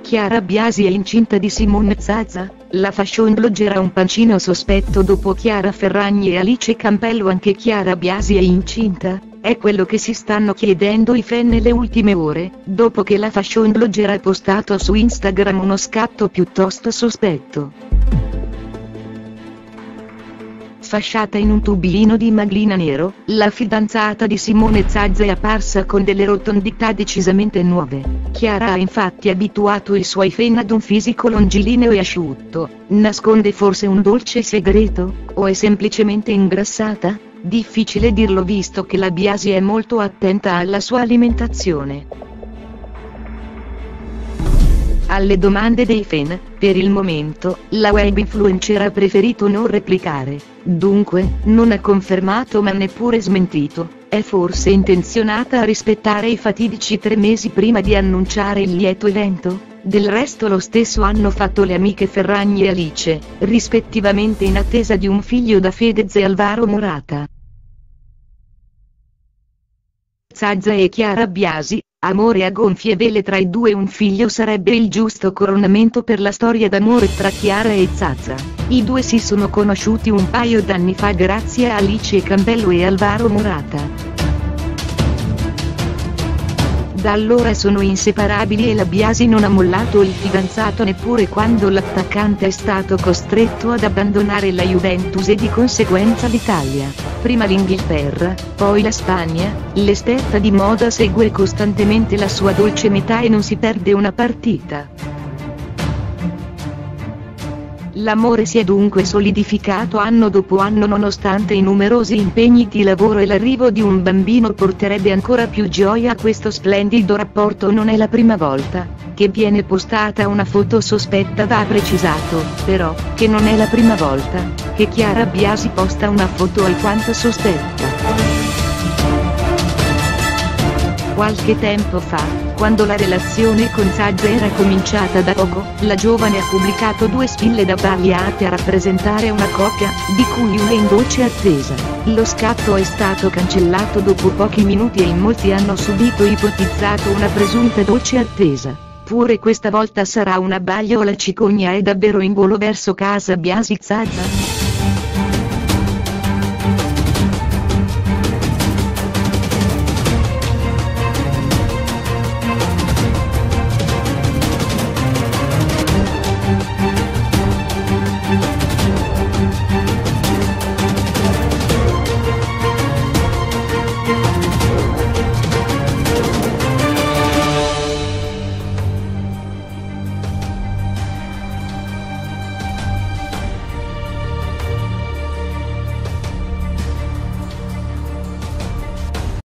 Chiara Biasi è incinta di Simone Zaza, la fashion blogger ha un pancino sospetto dopo Chiara Ferragni e Alice Campello. Anche Chiara Biasi è incinta? È quello che si stanno chiedendo i fan nelle ultime ore, dopo che la fashion blogger ha postato su Instagram uno scatto piuttosto sospetto. Fasciata in un tubino di maglina nero, la fidanzata di Simone Zaza è apparsa con delle rotondità decisamente nuove. Chiara ha infatti abituato i suoi fan ad un fisico longilineo e asciutto. Nasconde forse un dolce segreto? O è semplicemente ingrassata? Difficile dirlo visto che la Biasi è molto attenta alla sua alimentazione. Alle domande dei fan, per il momento, la web influencer ha preferito non replicare. Dunque, non ha confermato ma neppure smentito. È forse intenzionata a rispettare i fatidici 3 mesi prima di annunciare il lieto evento? Del resto lo stesso hanno fatto le amiche Ferragni e Alice, rispettivamente in attesa di un figlio da Fedez e Alvaro Morata. Zaza e Chiara Biasi, amore a gonfie vele tra i due. Un figlio sarebbe il giusto coronamento per la storia d'amore tra Chiara e Zaza. I due si sono conosciuti un paio d'anni fa grazie a Alice Campello e Alvaro Morata. Da allora sono inseparabili e la Biasi non ha mollato il fidanzato neppure quando l'attaccante è stato costretto ad abbandonare la Juventus e di conseguenza l'Italia. Prima l'Inghilterra, poi la Spagna, l'esperta di moda segue costantemente la sua dolce metà e non si perde una partita. L'amore si è dunque solidificato anno dopo anno nonostante i numerosi impegni di lavoro e l'arrivo di un bambino porterebbe ancora più gioia a questo splendido rapporto. Non è la prima volta che viene postata una foto sospetta. Va precisato, però, che non è la prima volta che Chiara Biasi posta una foto alquanto sospetta. Qualche tempo fa, quando la relazione con Zaza era cominciata da poco, la giovane ha pubblicato 2 spille da tagliate a rappresentare una coppia, di cui una in dolce attesa. Lo scatto è stato cancellato dopo pochi minuti e in molti hanno subito ipotizzato una presunta dolce attesa. Pure questa volta sarà un abbaglio o la cicogna è davvero in volo verso casa Biasi-Zaza?